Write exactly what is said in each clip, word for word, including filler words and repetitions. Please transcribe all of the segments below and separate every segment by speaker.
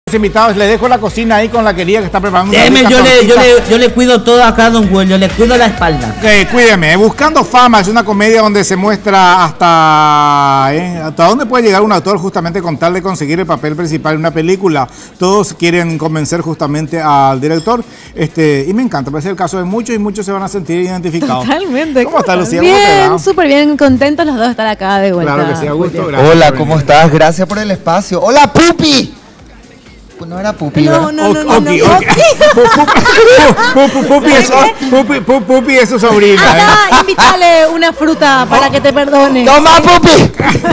Speaker 1: Invitados, le dejo la cocina ahí con la querida que está preparando.
Speaker 2: Déjeme, yo le, yo, le, yo le cuido todo acá, don Juan, yo le cuido la espalda.
Speaker 1: Okay, cuídeme. Buscando Fama es una comedia donde se muestra hasta ¿eh? hasta dónde puede llegar un actor justamente con tal de conseguir el papel principal en una película. Todos quieren convencer justamente al director, este y me encanta, parece el caso de muchos y muchos se van a sentir identificados.
Speaker 3: Totalmente.
Speaker 1: ¿Cómo está, Lucía?
Speaker 3: Bien, súper bien, contentos los dos de estar acá de vuelta.
Speaker 1: Claro que sí, a gusto.
Speaker 4: Hola, ¿cómo estás? Gracias por el espacio. ¡Hola, Pupi! No era Pupi,
Speaker 3: no, no, no, no, no,
Speaker 1: Pupi, Pupi es su sobrina.
Speaker 3: Acá, invítale una fruta para que te perdone.
Speaker 4: ¡Toma, Pupi!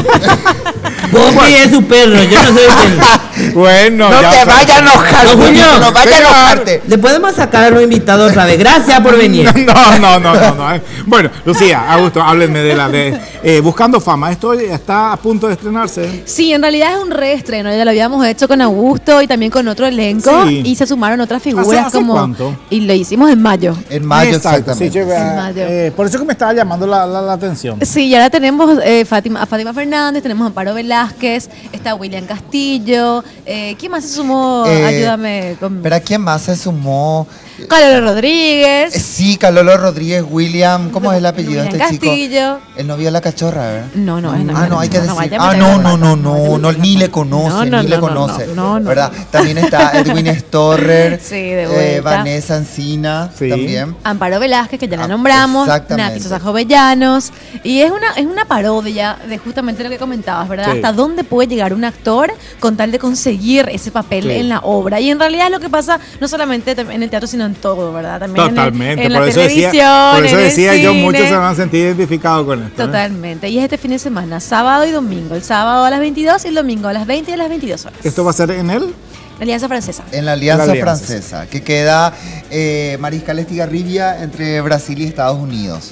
Speaker 2: Pupi es su perro, yo no soy perro.
Speaker 1: Bueno,
Speaker 4: no
Speaker 1: ya
Speaker 4: te vayas a enojar,
Speaker 2: no,
Speaker 4: Julio, no vayas a enojarte.
Speaker 2: Le podemos sacar a los invitados otra vez. Gracias por venir.
Speaker 1: No, no, no, no, no. Bueno, Lucía, Augusto, háblenme de la de eh, Buscando Fama. Esto está a punto de estrenarse.
Speaker 3: Sí, en realidad es un reestreno. Ya lo habíamos hecho con Augusto y también con otro elenco. Sí. Y se sumaron otras figuras.
Speaker 1: ¿Hace, hace
Speaker 3: como
Speaker 1: cuánto?
Speaker 3: Y lo hicimos en mayo.
Speaker 4: En mayo,
Speaker 1: exacto,
Speaker 4: exactamente.
Speaker 1: Sí,
Speaker 3: en mayo.
Speaker 1: Eh, por eso que me estaba llamando la, la, la atención.
Speaker 3: Sí, y ahora tenemos eh, Fátima, a Fátima Fernández, tenemos a Amparo Velázquez, está William Castillo. Eh, ¿Quién más se sumó?
Speaker 4: Eh,
Speaker 3: Ayúdame. Con...
Speaker 4: ¿Pero a quién más se sumó?
Speaker 3: Calolo Rodríguez.
Speaker 4: Eh, sí, Calolo Rodríguez, William. ¿Cómo es el apellido de este
Speaker 3: Castillo.
Speaker 4: chico? El novio de la cachorra, ¿verdad?
Speaker 3: No, no, no.
Speaker 4: Ah, no, hay que
Speaker 3: no,
Speaker 4: decir.
Speaker 3: No,
Speaker 4: ah, no, no, no, no, no, ni le conoce,
Speaker 3: no, no,
Speaker 4: ni le
Speaker 3: no,
Speaker 4: conoce.
Speaker 3: No, no, no,
Speaker 4: ¿verdad? También está Edwin Storrer.
Speaker 3: Sí, de vuelta.
Speaker 4: Eh, Vanessa Encina, sí. También.
Speaker 3: Amparo Velázquez, que ya la nombramos. Nati Sosa Jovellanos. Y es una, es una parodia de justamente lo que comentabas, ¿verdad? Sí. Hasta dónde puede llegar un actor con tal de conseguir ese papel sí. en la obra. Y en realidad es lo que pasa no solamente en el teatro, sino en todo, ¿verdad? También
Speaker 1: Totalmente.
Speaker 3: En, el, en
Speaker 1: por
Speaker 3: la
Speaker 1: eso
Speaker 3: televisión,
Speaker 1: decía, por eso
Speaker 3: en
Speaker 1: decía
Speaker 3: el
Speaker 1: yo,
Speaker 3: cine.
Speaker 1: muchos se van a sentir identificados con esto.
Speaker 3: Totalmente. ¿eh? Y es este fin de semana, sábado y domingo. El sábado a las veintidós y el domingo a las veinte y a las veintidós horas.
Speaker 1: ¿Esto va a ser en él?
Speaker 3: La Alianza Francesa.
Speaker 4: En la Alianza,
Speaker 1: la alianza
Speaker 4: Francesa, que queda eh, Mariscal Estigarribia entre Brasil y Estados Unidos.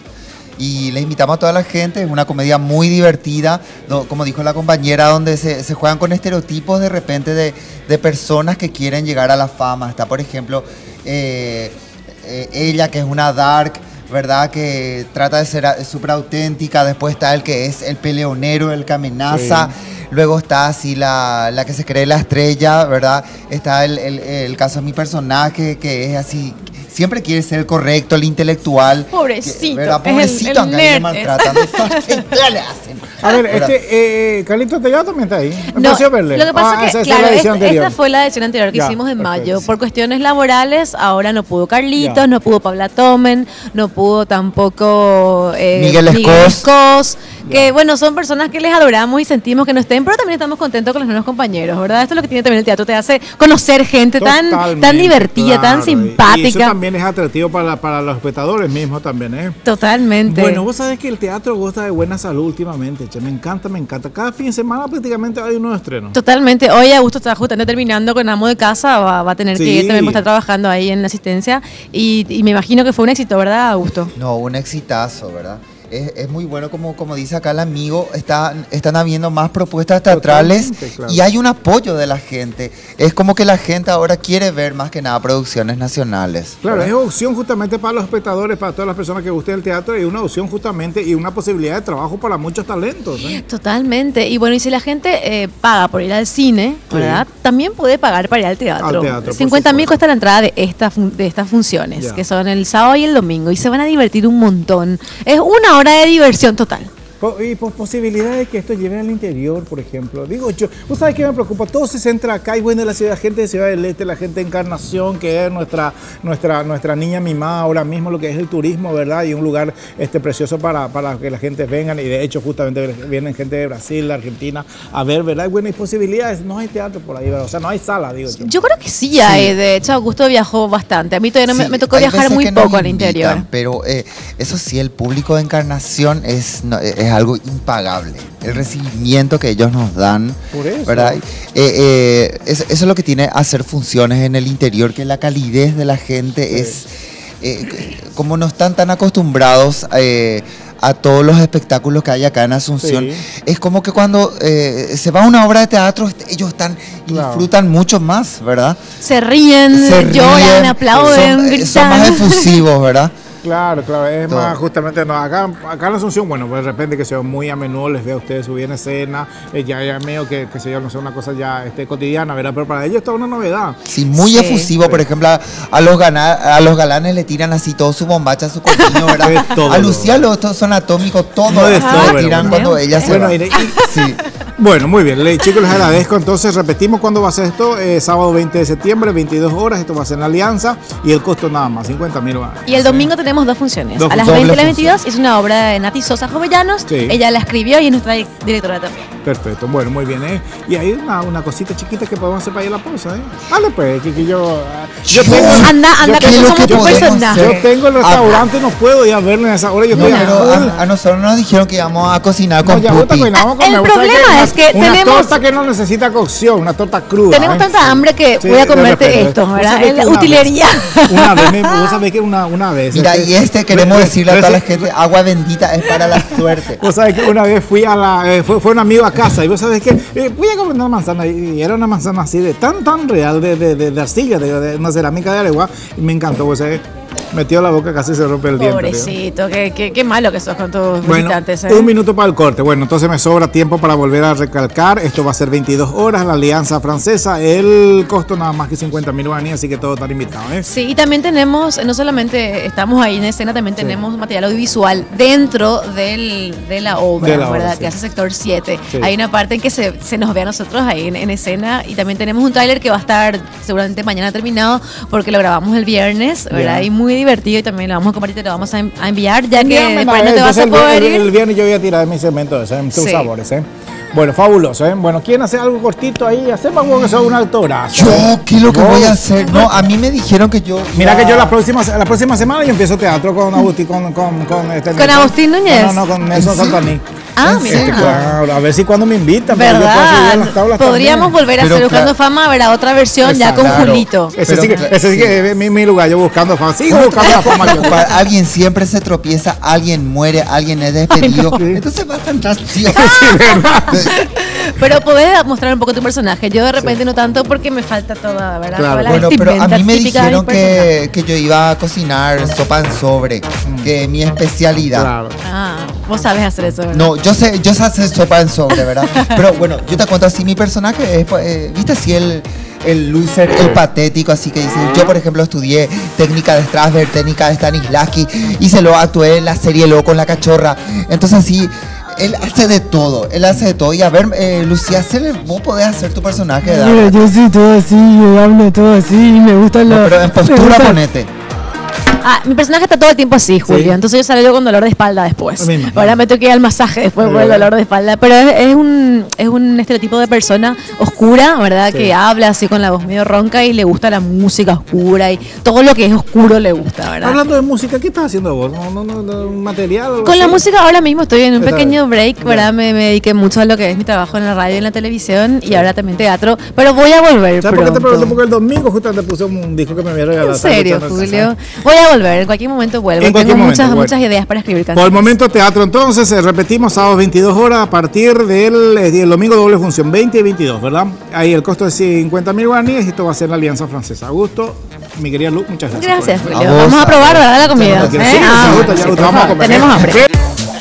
Speaker 4: Y les invitamos a toda la gente, es una comedia muy divertida, no, como dijo la compañera, donde se, se juegan con estereotipos de repente de, de personas que quieren llegar a la fama. Está, por ejemplo, eh, eh, ella que es una dark, ¿verdad? Que trata de ser súper auténtica. Después está el que es el peleonero, el que amenaza. Sí. Luego está así la, la que se cree la estrella, ¿verdad? Está el, el, el caso de mi personaje, que es así... Siempre quiere ser el correcto, el intelectual.
Speaker 3: Pobrecito.
Speaker 4: ¿verdad? Pobrecito,
Speaker 3: el, el
Speaker 4: acá lo maltratan. ¿Qué le hacen?
Speaker 1: A ver, este, eh, Carlitos Tellado también está ahí.
Speaker 3: No,
Speaker 1: a verle.
Speaker 3: Lo que pasa
Speaker 1: ah,
Speaker 3: es que,
Speaker 1: esa,
Speaker 3: claro,
Speaker 1: esa
Speaker 3: esta, esta fue la edición anterior que ya, hicimos en perfecto. mayo. Por cuestiones laborales, ahora no pudo Carlitos, ya. no pudo Paula Tomen, no pudo tampoco eh,
Speaker 4: Miguel Escos.
Speaker 3: Que, bueno, son personas que les adoramos y sentimos que no estén, pero también estamos contentos con los nuevos compañeros, ¿verdad? Esto es lo que tiene también el teatro, te hace conocer gente tan, tan divertida, claro, tan simpática.
Speaker 1: Y eso también es atractivo para, para los espectadores mismos también, ¿eh?
Speaker 3: Totalmente.
Speaker 1: Bueno, vos sabés que el teatro goza de buena salud últimamente, che. Me encanta, me encanta. Cada fin de semana prácticamente hay un nuevo estreno.
Speaker 3: Totalmente. Hoy Augusto está justamente terminando con Amo de Casa, va, va a tener sí. que ir, también va a estar trabajando ahí en la asistencia y, y me imagino que fue un éxito, ¿verdad, Augusto?
Speaker 4: No, un exitazo, ¿verdad? Es, es muy bueno, como, como dice acá el amigo, está, están habiendo más propuestas teatrales claro. y hay un apoyo de la gente. Es como que la gente ahora quiere ver más que nada producciones nacionales.
Speaker 1: Claro, ¿verdad? Es opción justamente para los espectadores, para todas las personas que gusten el teatro y una opción justamente y una posibilidad de trabajo para muchos talentos. ¿eh?
Speaker 3: Totalmente. Y bueno, y si la gente eh, paga por ir al cine, ¿verdad? Sí. También puede pagar para ir al teatro.
Speaker 1: Al teatro
Speaker 3: cincuenta mil cuesta la entrada de, esta, de estas funciones, ya. que son el sábado y el domingo, y se van a divertir un montón. Es una hora de diversión total.
Speaker 1: Y por posibilidades de que esto lleve al interior, por ejemplo. Digo yo, ¿vos sabés qué me preocupa? Todo se centra acá y bueno, la ciudad, gente de Ciudad del Este, la gente de Encarnación, que es nuestra, nuestra, nuestra niña mimada ahora mismo, lo que es el turismo, ¿verdad? Y un lugar este, precioso para, para que la gente venga. Y de hecho, justamente vienen gente de Brasil, de Argentina, a ver, ¿verdad? Y bueno, hay posibilidades. No hay teatro por ahí, ¿verdad? O sea, no hay sala, digo yo.
Speaker 3: Yo creo que sí hay. Sí. De hecho, Augusto viajó bastante. A mí todavía no sí, me, me tocó viajar muy poco no al interior.
Speaker 4: Invitan, pero eh, eso sí, el público de Encarnación es, no, es algo impagable. El recibimiento que ellos nos dan,
Speaker 1: por eso.
Speaker 4: ¿verdad? Eh, eh, eso, eso es lo que tiene hacer funciones en el interior, que la calidez de la gente sí. es, eh, como no están tan acostumbrados eh, a todos los espectáculos que hay acá en Asunción, sí. es como que cuando eh, se va a una obra de teatro, ellos están y claro. disfrutan mucho más, ¿verdad?
Speaker 3: Se ríen, Se lloran, ríen, aplauden,
Speaker 4: son,
Speaker 3: gritan.
Speaker 4: Son más efusivos, ¿verdad?
Speaker 1: Claro, claro, es
Speaker 4: Todo.
Speaker 1: más justamente, no, acá, acá en la Asunción, bueno, pues de repente que sea muy a menudo les veo a ustedes subir en escena, eh, ya, ya medio que, que se yo, no sé, una cosa ya este, cotidiana, ¿verdad? Pero para ellos esto es una novedad.
Speaker 4: Sí, muy
Speaker 3: Sí.
Speaker 4: efusivo, por ejemplo, a, a los gana- a los galanes le tiran así todo su bombacha, su contenido, ¿verdad?
Speaker 1: Es todo,
Speaker 4: A Lucía los estos son atómicos, todo
Speaker 1: No es
Speaker 4: le
Speaker 1: todo,
Speaker 4: tiran
Speaker 1: bueno.
Speaker 4: cuando ella se
Speaker 1: Bueno,
Speaker 4: va.
Speaker 1: y- y-
Speaker 4: Sí.
Speaker 1: Bueno, muy bien, le- chicos, les agradezco. Entonces, repetimos cuándo va a ser esto. Eh, sábado veinte de septiembre, veintidós horas. Esto va a ser en la Alianza y el costo nada más, cincuenta mil dólares.
Speaker 3: Y el domingo tenemos dos funciones.
Speaker 1: Dos
Speaker 3: a las
Speaker 1: funciones.
Speaker 3: veinte y las
Speaker 4: Doble
Speaker 3: veintidós es una obra de Nati Sosa Jovellanos.
Speaker 1: Sí.
Speaker 3: Ella la escribió y es nuestra di- directora también.
Speaker 1: Perfecto, bueno, muy bien, ¿eh? Y hay una, una cosita chiquita que podemos hacer para ir a la pausa, ¿eh? Dale, pues, que, que yo... ah, Yo
Speaker 4: Yo-
Speaker 1: tengo,
Speaker 3: Anda, anda,
Speaker 4: ¿qué
Speaker 3: que
Speaker 4: es lo
Speaker 3: somos
Speaker 4: que
Speaker 3: tu
Speaker 4: podemos
Speaker 3: personaje.
Speaker 4: hacer?
Speaker 1: yo tengo el restaurante y no puedo ir a verlo en esa hora. Yo
Speaker 4: No,
Speaker 1: estoy a
Speaker 4: pero
Speaker 1: full.
Speaker 4: a, a nosotros nos dijeron que íbamos a cocinar
Speaker 1: No,
Speaker 4: con
Speaker 1: ya gusta
Speaker 4: Pupi.
Speaker 1: cocinamos con-
Speaker 3: El
Speaker 1: me gusta
Speaker 3: problema
Speaker 1: una-
Speaker 3: es que
Speaker 1: una
Speaker 3: tenemos-
Speaker 1: torta que no necesita cocción, una torta cruda.
Speaker 3: Tenemos
Speaker 1: ¿eh?
Speaker 3: tanta hambre que
Speaker 1: Sí,
Speaker 3: voy a
Speaker 1: de
Speaker 3: comerte
Speaker 1: repente.
Speaker 3: esto,
Speaker 1: Vos
Speaker 3: ¿verdad?
Speaker 1: sabés
Speaker 3: Es
Speaker 1: que
Speaker 3: la
Speaker 1: una
Speaker 3: utilería.
Speaker 1: vez- Una vez, me- vos sabés que una, una vez.
Speaker 4: Mira,
Speaker 1: este,
Speaker 4: y este queremos
Speaker 1: re-
Speaker 4: decirle a toda la
Speaker 1: reci-
Speaker 4: gente, agua bendita es para la suerte.
Speaker 1: Vos sabés que una vez fui a la. eh, fue, fue un amigo a casa y vos sabés que. eh, voy a comer una manzana. Y era una manzana así de tan, tan real, de, de, de, de arcilla, de, de una cerámica de Aregua. Y me encantó, vos sabés. Metió la boca, casi se rompe el diente. tío.
Speaker 3: Pobrecito, qué, qué, qué malo que sos con tus
Speaker 1: Bueno,
Speaker 3: visitantes. ¿eh?
Speaker 1: un minuto para el corte. Bueno, entonces me sobra tiempo para volver a recalcar. Esto va a ser veintidós horas, la Alianza Francesa. El costo nada más que cincuenta mil guaraníes, así que todos están invitados, ¿eh?
Speaker 3: Sí, y también tenemos, no solamente estamos ahí en escena, también tenemos material audiovisual dentro del, de la obra,
Speaker 1: De la obra,
Speaker 3: ¿verdad?
Speaker 1: sí.
Speaker 3: Que hace Sector siete.
Speaker 1: Sí.
Speaker 3: Hay una parte en que se, se nos ve a nosotros ahí en, en escena y también tenemos un tráiler que va a estar seguramente mañana terminado porque lo grabamos el viernes, ¿verdad?
Speaker 1: Bien.
Speaker 3: Y muy divertido y también lo vamos a compartir y te lo vamos a, en- a enviar ya que
Speaker 1: Envíame,
Speaker 3: después
Speaker 1: nada,
Speaker 3: no te vas a
Speaker 1: entonces el-
Speaker 3: poder
Speaker 1: el,
Speaker 3: ir.
Speaker 1: el viernes yo voy a tirar mi cemento ese, en tus
Speaker 3: Sí.
Speaker 1: sabores, ¿eh? Bueno, fabuloso, ¿eh? Bueno, ¿quieren hacer algo cortito ahí? Hacemos algo que sea un actorazo.
Speaker 4: Yo, ¿qué es lo que
Speaker 1: Vos-
Speaker 4: voy a hacer? No, a mí me dijeron que yo...
Speaker 1: Mira que yo la próxima, la próxima semana yo empiezo teatro con Agustín, con, con, con, este,
Speaker 3: ¿Con
Speaker 1: Nelson.
Speaker 3: Agustín Núñez?
Speaker 1: No, no, no, con Nelson
Speaker 4: ¿En serio?
Speaker 1: Santaní.
Speaker 3: Ah,
Speaker 4: ¿En
Speaker 3: mira.
Speaker 4: serio?
Speaker 1: Claro, a ver si cuando me invitan. pero yo puedo subir a
Speaker 3: ¿Verdad?
Speaker 1: las tablas
Speaker 3: Podríamos
Speaker 1: también.
Speaker 3: volver a
Speaker 4: Pero
Speaker 3: hacer Buscando
Speaker 4: claro.
Speaker 3: Fama, ¿verdad? Otra versión ya con
Speaker 4: Claro.
Speaker 3: Julito.
Speaker 1: Ese
Speaker 4: Pero
Speaker 1: sí que,
Speaker 4: claro,
Speaker 1: ese sí que es mi, mi lugar, yo buscando fama. Sigo buscando la fama. yo.
Speaker 4: Para alguien siempre se tropieza, alguien muere, alguien es despedido. Entonces va tan gracioso.
Speaker 3: Pero podés mostrar un poco tu personaje. Yo de repente no tanto porque me falta toda, ¿verdad?
Speaker 1: Claro.
Speaker 3: Toda la
Speaker 4: Bueno, pero a
Speaker 3: vestimenta
Speaker 4: mí me
Speaker 3: típica del
Speaker 4: dijeron
Speaker 3: personaje.
Speaker 4: que, que yo iba a cocinar sopa en sobre, que es mi especialidad.
Speaker 1: Claro.
Speaker 3: Ah, vos sabes hacer eso, ¿verdad?
Speaker 4: No, yo sé, yo sé hacer sopa en sobre, ¿verdad? Pero bueno, yo te cuento así, mi personaje es, pues, eh, ¿viste así el, el loser, el patético, así que dice? Yo, por ejemplo, estudié técnica de Strasberg, técnica de Stanislavski, y se lo actué en la serie Loco con la Cachorra. Entonces, así, él hace de todo, él hace de todo. Y a ver, eh, Lucía, hacele- vos podés hacer tu personaje,
Speaker 5: Mira,
Speaker 4: ¿verdad?
Speaker 5: yo soy todo así, yo hablo todo así, y me gusta
Speaker 4: No,
Speaker 5: la...
Speaker 4: pero en
Speaker 5: me
Speaker 4: postura
Speaker 5: gusta-
Speaker 4: ponete.
Speaker 3: Ah, mi personaje está todo el tiempo así, Julio.
Speaker 1: Sí.
Speaker 3: Entonces yo salgo con dolor de espalda después.
Speaker 1: Me imagino.
Speaker 3: Ahora me tengo que ir al masaje después por el dolor de espalda. Pero es, es un, es un estereotipo de persona oscura, ¿verdad?
Speaker 1: Sí.
Speaker 3: Que habla así con la voz medio ronca y le gusta la música oscura y todo lo que es oscuro le gusta, ¿verdad?
Speaker 1: Hablando de música, ¿qué estás haciendo vos? ¿No, no, no, no, un material? o algo
Speaker 3: Con la
Speaker 1: así?
Speaker 3: música ahora mismo estoy en un
Speaker 1: Está
Speaker 3: pequeño
Speaker 1: bien.
Speaker 3: break, ¿verdad? Me, me dediqué mucho a lo que es mi trabajo en la radio y en la televisión y ahora también teatro. Pero voy a volver
Speaker 1: ¿Sabes por qué te pregunto?
Speaker 3: pronto.
Speaker 1: Porque el domingo justamente puse un disco que me había regalado.
Speaker 3: En
Speaker 1: estaba
Speaker 3: serio,
Speaker 1: escuchando en
Speaker 3: Julio.
Speaker 1: casa.
Speaker 3: Voy a volver, en cualquier momento vuelvo.
Speaker 1: En cualquier
Speaker 3: Tengo
Speaker 1: momento,
Speaker 3: muchas,
Speaker 1: bueno.
Speaker 3: muchas ideas para escribir
Speaker 1: Por
Speaker 3: canciones.
Speaker 1: el momento teatro entonces, eh, repetimos, sábado veintidós horas a partir del eh, el domingo doble función, veinte y veintidós, ¿verdad? Ahí el costo es cincuenta mil guaraníes y esto va a ser la Alianza Francesa. Augusto, mi querida Lu, muchas gracias.
Speaker 3: Gracias,
Speaker 1: por-
Speaker 3: Julio.
Speaker 4: A vos,
Speaker 3: Vamos a
Speaker 4: a
Speaker 3: probar,
Speaker 4: vos.
Speaker 3: ¿verdad? La comida.
Speaker 1: Sí,
Speaker 3: ¿eh?
Speaker 1: sí,
Speaker 3: Ah,
Speaker 1: Augusto, ya
Speaker 3: sí,
Speaker 1: Augusto,
Speaker 3: por
Speaker 1: vamos a
Speaker 3: favor.
Speaker 1: comer.
Speaker 3: Tenemos hambre.